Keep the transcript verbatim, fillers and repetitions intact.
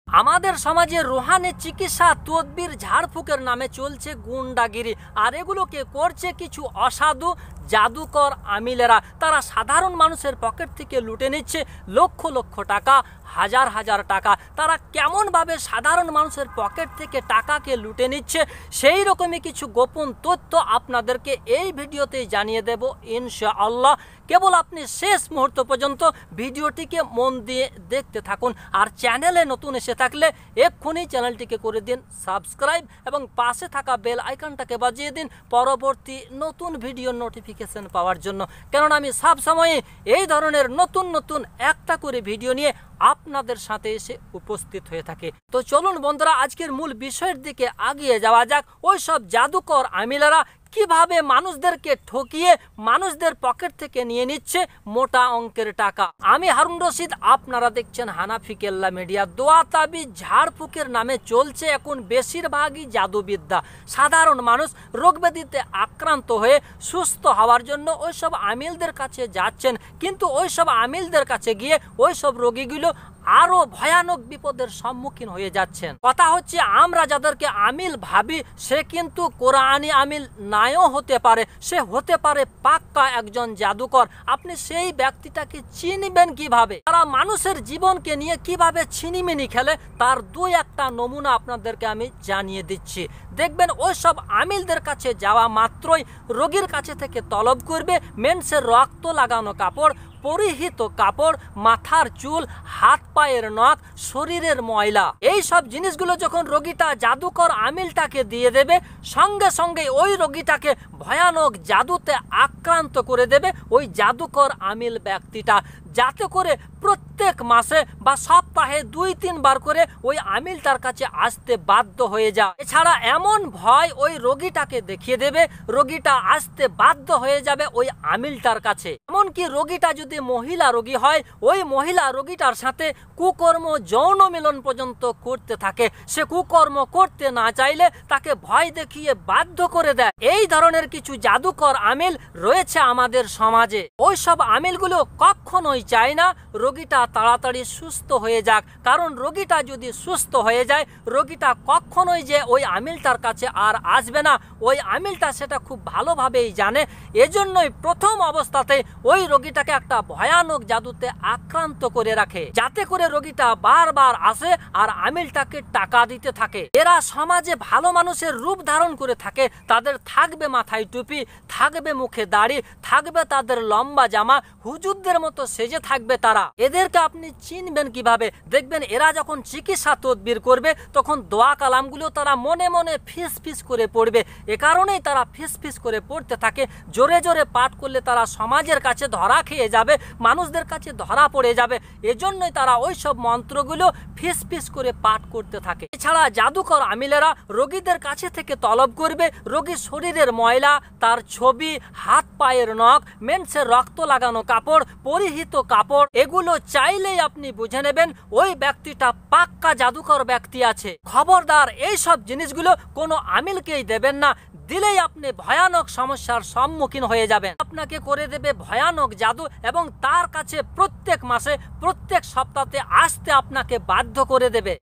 আমাদের সমাজে রুহানি চিকিৎসা তদবির ঝাড়ফুঁকের নামে চলছে গুন্ডাগিরি, আর এগুলোকে করছে কিছু অসাধু জাদুকর আমিলেরা। তারা সাধারণ মানুষের পকেট থেকে লুটে নিচ্ছে লক্ষ লক্ষ টাকা, হাজার হাজার টাকা। তারা কেমনভাবে সাধারণ মানুষের পকেট থেকে টাকাকে লুটে নিচ্ছে সেই রকমই কিছু গোপন তথ্য আপনাদেরকে এই ভিডিওতেই জানিয়ে দেব ইনশাআল্লাহ। কেবল আপনি শেষ মুহূর্ত পর্যন্ত ভিডিওটিকে মন দিয়ে দেখতে থাকুন। আর চ্যানেলে নতুন এসে থাকলে এক্ষুনি চ্যানেলটিকে করে দিন সাবস্ক্রাইব এবং পাশে থাকা বেল আইকনটাকে বাজিয়ে দিন পরবর্তী নতুন ভিডিওর নোটিফিকেশন পাওয়ার জন্য। কেননা আমি সবসময় এই ধরনের নতুন নতুন একটা করে ভিডিও নিয়ে আপনাদের সাথে এসে উপস্থিত হয়ে থাকে। তো চলুন বন্ধুরা, আজকের মূল বিষয়ের দিকে আগিয়ে যাওয়া যাক। ওই সব জাদুকর আমিলেরা কিভাবে মানুষদেরকে ঠকিয়ে মানুষদের পকেট থেকে নিয়ে নিচ্ছে মোটা অঙ্কের টাকা। আমি হারুন রশিদ, আপনারা দেখছেন হানাফি কেল্লা মিডিয়া। দোয়া তাবিজ ঝাড়ফুঁকের নামে চলছে এখন বেশিরভাগই জাদুবিদ্যা। সাধারণ মানুষ রোগব্যাধিতে আক্রান্ত হয়ে সুস্থ হওয়ার জন্য ওইসব আমিলদের কাছে যাচ্ছেন, কিন্তু ওইসব আমিলদের কাছে গিয়ে ওইসব রোগীগুলো আরো ভয়ানক বিপদের সম্মুখীন হয়ে যাচ্ছেন। কথা হচ্ছে, আমরা যাদেরকে আমিল ভাবি সে কিন্তু কোরআনি আমিল নাও হতে পারে, সে হতে পারে পাক্কা একজন জাদুকর। আপনি সেই ব্যক্তিটাকে চিনবেন কিভাবে, তারা মানুষের জীবনকে নিয়ে কিভাবে ছিনিমিনি খেলে তার দুই একটা নমুনা আপনাদেরকে আমি জানিয়ে দিচ্ছি। দেখবেন ওই সব আমিলদের কাছে যাওয়া মাত্রই রোগীর কাছে থেকে তলব করবে মেন্সের রক্ত লাগানো কাপড়, পরিহিত কাপড়, মাথার চুল, হাত পায়ের নখ, শরীরের ময়লা। এই সব জিনিসগুলো যখন রোগীটা জাদুকর আমিলটাকে দিয়ে দেবে, সঙ্গে সঙ্গে ওই রোগীটাকে ভয়ানক জাদুতে আক্রান্ত করে দেবে ওই জাদুকর আমিল ব্যক্তিটা, যাতে করে প্রত্যেক মাসে বা সপ্তাহে দুই তিনবার করে ওই আমিলটার কাছে আসতে বাধ্য হয়ে যায়। এছাড়া এমন ভয় ওই রোগীটাকে দেখিয়ে দেবে, রোগীটা আসতে বাধ্য হয়ে যাবে ওই আমিলটার কাছে। এমনকি রোগীটা যদি মহিলা রোগী হয়, ওই মহিলা রোগীটার সাথে কুকর্ম যৌন মিলন পর্যন্ত করতে থাকে। সে কুকর্ম করতে না চাইলে তাকে ভয় দেখিয়ে বাধ্য করে দেয়। এই ধরনের কিছু জাদুকর আমিল রয়েছে আমাদের সমাজে। ওই সব আমিলগুলো কখনোই চায় না রোগীটা তাড়াতাড়ি সুস্থ হয়ে যাক, কারণ রোগীটা যদি সুস্থ হয়ে যায় রোগীটা কখনোই যে ওই আমিলটার কাছে আর আসবে না। ওই আমিলটা সেটা খুব ভালোভাবেই জানে। এজন্যই প্রথম অবস্থাতে ওই রোগীটাকে একটা ভয়ানক জাদুতে আক্রান্ত করে রাখে, যাতে করে রোগীটা বারবার আসে আর আমিলটাকে টাকা দিতে থাকে। এরা সমাজে ভালো মানুষের রূপ ধারণ করে থাকে। তাদের থাকবে মাথায় টুপি, থাকবে মুখে দাড়ি, থাকবে তাদের লম্বা জামা, হুজুরদের মতো সেজে থাকবে তারা। এদেরকে আপনি চিনবেন কিভাবে? দেখবেন এরা যখন চিকিৎসা তদবির করবে তখন দোয়া কালামগুলো তারা মনে মনে ফিস ফিস করে পড়বে। এ কারণেই তারা ফিস ফিস করে পড়তে থাকে। জোরে জোরে পাঠ করলে তারা সমাজের কাছে ধরা খেয়ে যাবে, মানুষদের কাছে ধরা পড়ে যাবে। এজন্যই তারা ওই সব মন্ত্রগুলো ফিস ফিস করে পাঠ করতে থাকে। এছাড়া জাদুকর আমিলেরা রোগীদের কাছে থেকে তলব করবে রোগীর শরীরের ময়লা, তার ছবি, হাত পায়ের নখ, মেন্সের রক্ত লাগানো কাপড়, পরিহিত কাপড়। এগুলো চাইলেই আপনি বুঝে নেবেন ওই ব্যক্তিটা পাক্কা জাদুকর ব্যক্তি আছে। খবরদার এই সব জিনিসগুলো কোনো আমিলকেই দেবেন না, দিলেই আপনি ভয়ানক সমস্যার সম্মুখীন হয়ে যাবেন। আপনাকে করে দেবে ভয়ানক জাদু এবং তার কাছে প্রত্যেক মাসে প্রত্যেক সপ্তাহে আসতে আপনাকে বাধ্য করে দেবে।